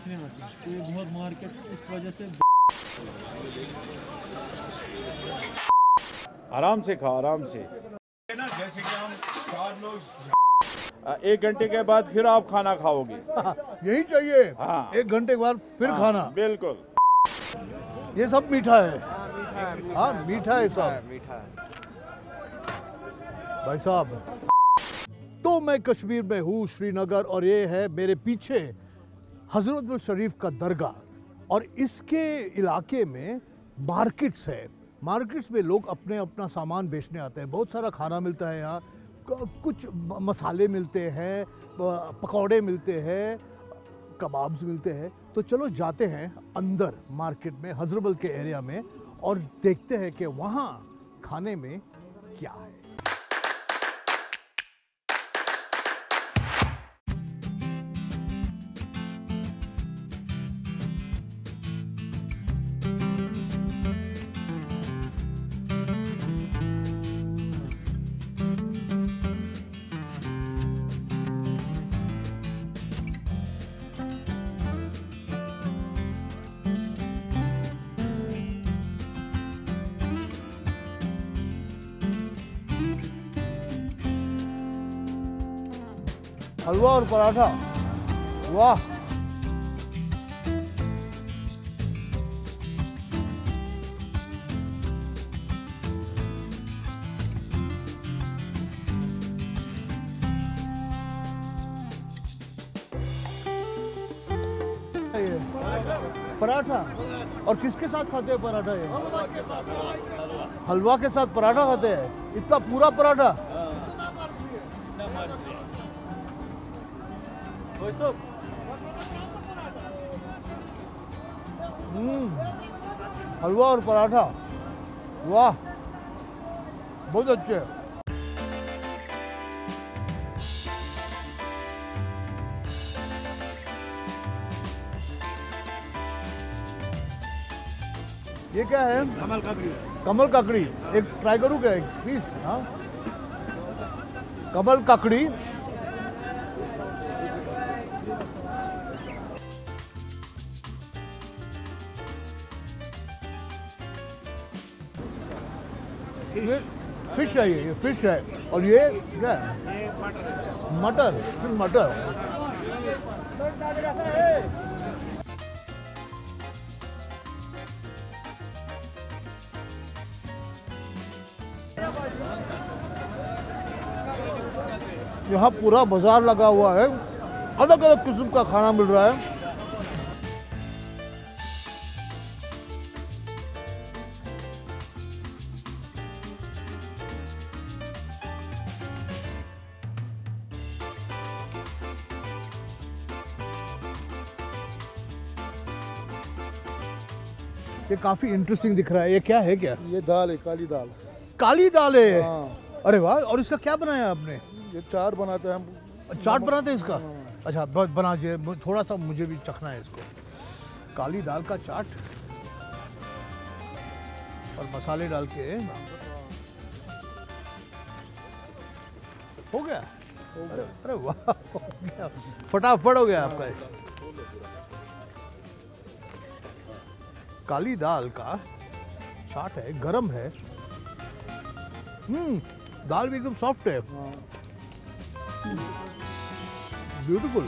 नहीं आती, तो ये बहुत मार्केट इस वजह से। आराम से खाओ, आराम से। जैसे कि हम 4 लोग 1 घंटे के बाद फिर आप खाना खाओगे। यही चाहिए। हाँ। 1 घंटे के बाद फिर खाना। बिल्कुल। ये सब मीठा है। हाँ, मीठा है सब। भाई साहब, तो मैं कश्मीर में हूँ, श्रीनगर, और ये है मेरे पीछे हजरतबल शरीफ का दरगाह। और इसके इलाके में मार्केट्स है। मार्केट्स में लोग अपने अपना सामान बेचने आते हैं। बहुत सारा खाना मिलता है यहाँ। कुछ मसाले मिलते हैं, पकौड़े मिलते हैं, कबाब्स मिलते हैं। तो चलो जाते हैं अंदर मार्केट में, हजरतबल के एरिया में, और देखते हैं कि वहाँ खाने में क्या है। हलवा और पराठा, वाह। ये पराठा, और किसके साथ खाते हैं पराठा? ये हलवा के साथ पराठा खाते हैं। इतना पूरा पराठा। हलवा और पराठा, वाह, बहुत अच्छे। ये क्या है? कमल काकड़ी। कमल काकड़ी, एक ट्राई करूँ क्या? एक प्लीज। हाँ, कमल काकड़ी। ये फिश है, ये फिश है। और ये क्या है? मटर। फिर मटर। यहाँ पूरा बाजार लगा हुआ है, अलग अलग किस्म का खाना मिल रहा है। ये काफी इंटरेस्टिंग दिख रहा है। ये क्या है? क्या ये दाल है, काली दाल। काली दाल है। हाँ। अरे वाह। और इसका क्या बनाया आपने? ये चाट बनाते हैं हम। चाट बनाते हैं इसका? अच्छा, बना दीजिए, थोड़ा सा मुझे भी चखना है इसको। काली दाल का चाट, और मसाले डाल के हो गया। अरे वाह, हो गया, फटाफट हो गया आपका। काली दाल का चाट है, गरम है। दाल भी एकदम सॉफ्ट है। ब्यूटीफुल।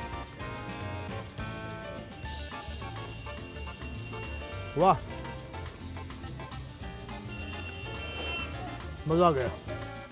वाह, मजा आ गया।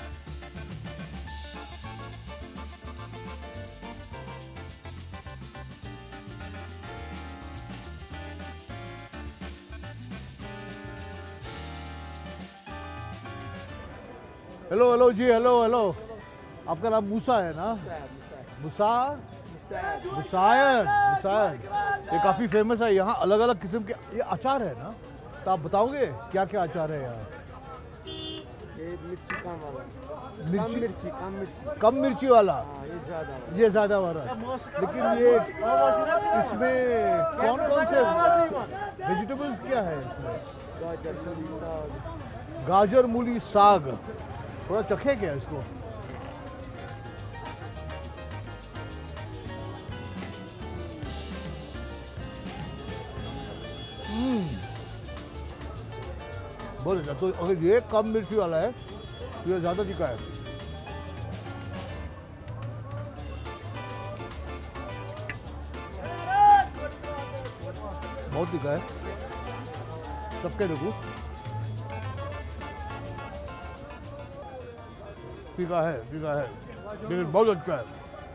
हेलो हेलो जी, हेलो हेलो। आपका नाम मूसा है ना? मुसा मुसायन। ये काफ़ी फेमस है यहाँ। अलग अलग किस्म के ये अचार है ना? तो आप बताओगे क्या क्या अचार है यहाँ? ये मिर्ची कम वाला। मिर्ची कम मिर्ची वाला। ये ज़्यादा वाला। लेकिन ये इसमें कौन कौन से वेजिटेबल्स क्या है इसमें? गाजर, मूली, साग। थोड़ा चखे क्या इसको? बहुत अच्छा। तो अगर ये कम मिर्ची वाला है तो ये ज़्यादा तीखा है। बहुत तीखा है, सबके देखो तीखा है लेकिन बहुत अच्छा है।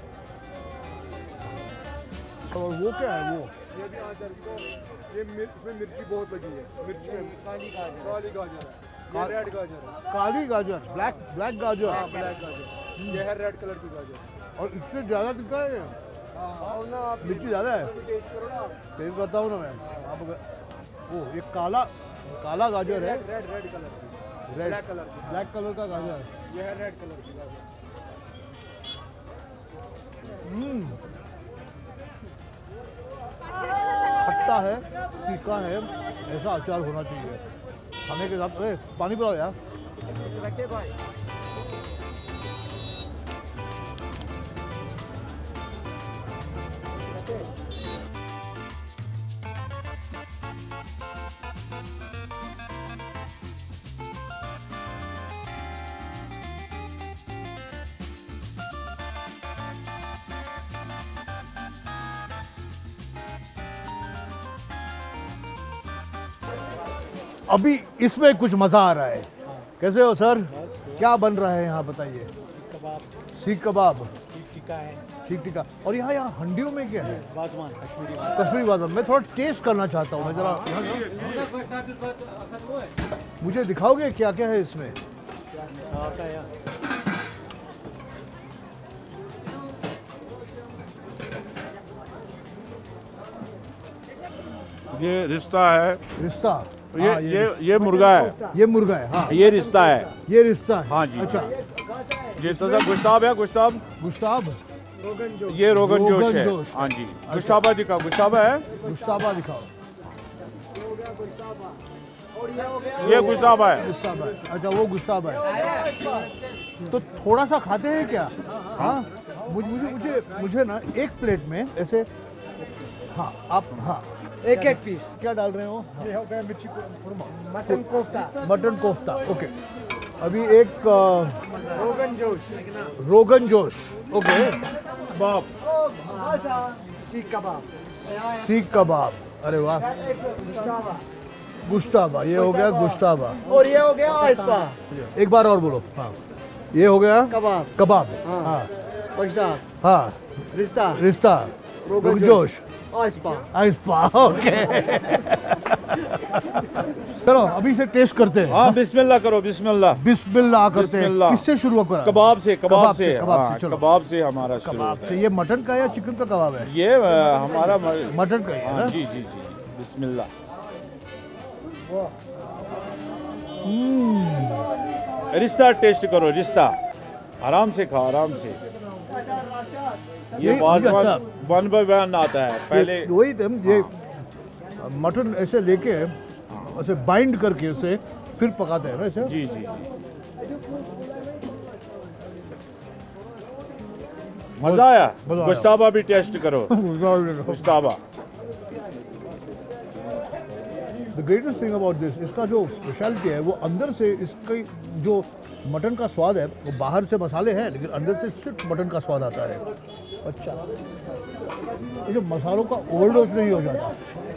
और वो क्या है वो? ये भी आचार को ये इसमें मिर्ची बहुत लगी है। मिर्ची में काली गाजर है, ये रेड गाजर है। काली गाजर, ब्लैक गाजर। हाँ, ब्लैक गाजर, ये है रेड कलर की गाजर। और इससे ज़्यादा तीखा है, और ना आप मिर्ची ज़्यादा है। टेस्ट करो ना, टेस्ट करता हूँ ना मैं। आप वो ये काला गाजर है, रेड कलर की, रेड ब्लैक कलर की, ब्लैक कलर का गाजर है। ये है रेड कलर की गाजर। खट्टा है, तीखा है, ऐसा अचार होना चाहिए खाने के साथ। पानी पिलाओ यार। अभी इसमें कुछ मज़ा आ रहा है। कैसे हो सर? क्या बन रहा है यहाँ बताइए? कबाब, सीख कबाब, टिक्का है, ठीक टिक्का। और यहाँ हंडियों में क्या है? बाजवान, कश्मीरी कश्मीरी बादाम। मैं थोड़ा टेस्ट करना चाहता हूँ। मैं जरा मुझे दिखाओगे क्या क्या है इसमें? आता है। ये रिश्ता है, रिश्ता। ये हाँ, ये मुर्गा है, ये मुर्गा है। हाँ, ये रिश्ता है। ये रिश्ता है। हाँ जी। अच्छा, ये तो गुश्ताब है, गुश्ताब। गुश्ताब, ये रोगन जोश है। जोश। हाँ जी। गुश्ताबा दिखाओ, गुश्ताबा है, गुश्ताबा दिखाओ। ये गुश्ताबा है। गुश्ताबा है। अच्छा, वो गुश्ताबा है। तो थोड़ा सा खाते हैं क्या? हाँ, मुझे ना एक प्लेट में ऐसे। हाँ, आप हाँ एक पीस। क्या डाल रहे हो? ये हो गया मिर्ची खुरमा, मटन कोफ्ता। ओके। अभी एक रोगन जोश। ओके। बाप, सीख कबाब। अरे वाह। गुश्ताबा, ये हो गया गुश्ताबा। और ये हो गया आइस्पा, एक बार और बोलो। हाँ, ये हो गया कबाब। हाँ हाँ, रिश्ता, रोगन जोश, आइस्पा। ओके। चलो अभी से टेस्ट करते हैं। हाँ बिस्मिल्लाह करो, बिस्मिल्लाह। बिस्मिल्लाह करते हैं। बिस्मिल्लाह। किससे शुरू करा? कबाब से, कबाब से, हाँ, चलो। कबाब से हमारा शुरू। कबाब से। ये मटन का या चिकन का कबाब है? ये हमारा मटन का ही है हाँ, ना? जी जी जी। बिस्मिल्लाह। रिश्ता टेस्ट करो, रिश्ता। आराम से खाओ, आराम से। ये बाजवान वन बाय वन आता है पहले। वही ये मटन ऐसे लेके ऐसे बाइंड करके उसे फिर पकाते हैं ना ऐसे? जी जी जी। मजा आया? मजा आया। गुश्ताबा भी टेस्ट करो, gushtaba. The greatest thing about this, इसका जो स्पेशलिटी है वो अंदर से इसका जो मटन का स्वाद है वो बाहर से मसाले हैं लेकिन अंदर से सिर्फ मटन का स्वाद आता है। अच्छा, ये जो मसालों का ओवरडोज नहीं हो जाता।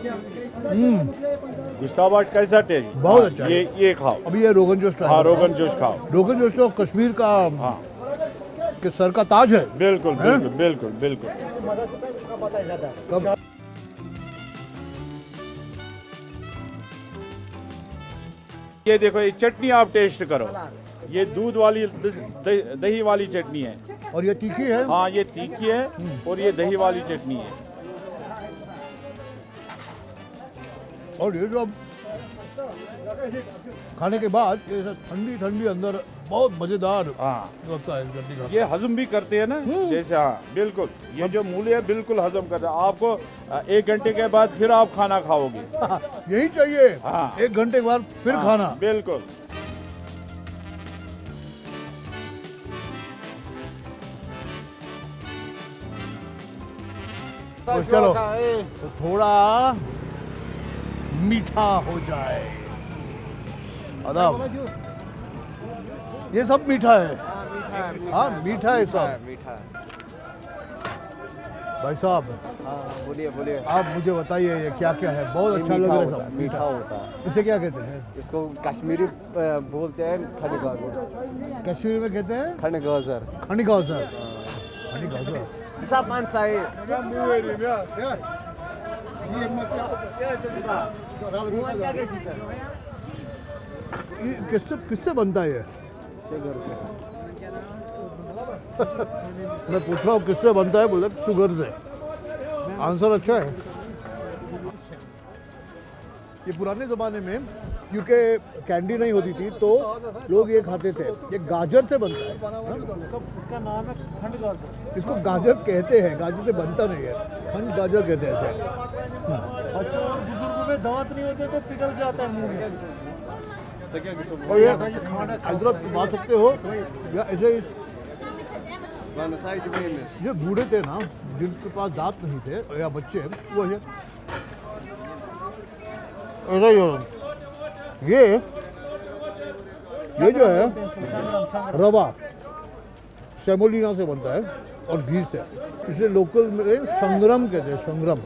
गुश्ताबा कैसा टेस्ट? बहुत अच्छा। ये खाओ। अभी ये रोगन जोश हाँ, रोगन जोश खाओ। रोगन जोश तो कश्मीर का हाँ, के सर का ताज है। बिल्कुल हैं? बिल्कुल बिल्कुल बिल्कुल। कब ये देखो, ये चटनी आप टेस्ट करो। ये दूध वाली दही वाली चटनी है। और ये तीखी है? हाँ, ये तीखी है और ये दही वाली चटनी है। और ये जो अब खाने के बाद ये ठंडी ठंडी अंदर बहुत मजेदार हाँ, लगता है इस गड्डी का। ये हजम भी करते हैं ना, जैसे। हाँ बिल्कुल, ये जो मूली है बिल्कुल हजम करता है। आपको 1 घंटे के बाद फिर आप खाना खाओगे। यही चाहिए। हाँ। 1 घंटे के बाद फिर हाँ, खाना। बिल्कुल। तो चलो तो थोड़ा मीठा हो जाए। आदाब। ये सब मीठा है। हाँ मीठा है सब। मीठा। भाई साहब हाँ बोलिए बोलिए। आप मुझे बताइए ये क्या क्या है? बहुत अच्छा लग रहा है सब। मीठा होता है। इसे क्या कहते हैं? इसको कश्मीरी बोलते हैं खंड गाजर। कश्मीर में कहते हैं खंड गाजर। खंड गाजर। खंड गाजर। Sapan saya. ये किससे बनता है ये? मैं पूछ रहा हूँ किससे बनता है? बोले शुगर से। आंसर अच्छा है। ये पुराने ज़माने में क्योंकि कैंडी नहीं होती थी तो लोग ये खाते थे। ये गाजर से बनता है। इसका नाम है खंड गाजर। इसको गाजर कहते हैं, गाजर से बनता नहीं है। खंड गाजर कहते हैं इसे। बच्चों और बुजुर्गों में दांत नहीं होते तो पिघल जाता है मुंह में। और ये अदरक खा सकते हो या ऐसे ही। ये बूढ़े थे ना जिनके पास दांत नहीं थे या बच्चे वो है ऐसा ही हो। ये जो है रवा सेमोलिना से बनता है और घी से। इसे लोकल में संग्राम कहते हैं। संग्राम।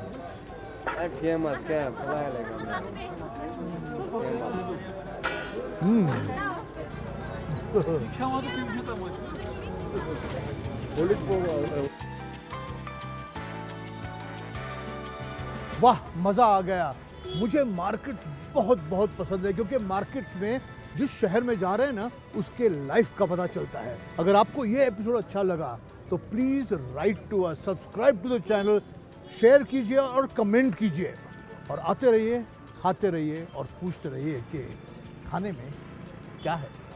वाह मज़ा आ गया। मुझे मार्केट्स बहुत बहुत पसंद है क्योंकि मार्केट्स में जिस शहर में जा रहे हैं ना उसके लाइफ का पता चलता है। अगर आपको ये एपिसोड अच्छा लगा तो please write to us, subscribe to the channel, share कीजिए और कमेंट कीजिए और आते रहिए, खाते रहिए और पूछते रहिए कि खाने में क्या है।